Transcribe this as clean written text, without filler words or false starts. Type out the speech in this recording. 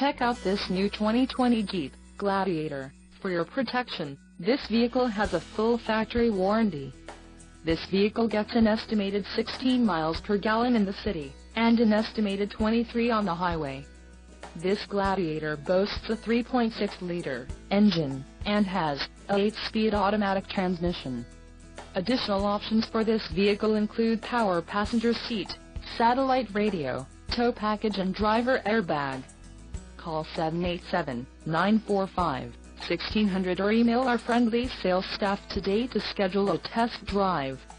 Check out this new 2020 Jeep Gladiator. For your protection, this vehicle has a full factory warranty. This vehicle gets an estimated 16 miles per gallon in the city, and an estimated 23 on the highway. This Gladiator boasts a 3.6-liter engine, and has a 8-speed automatic transmission. Additional options for this vehicle include power passenger seat, satellite radio, tow package and driver airbag. Call 787-945-1600 or email our friendly sales staff today to schedule a test drive.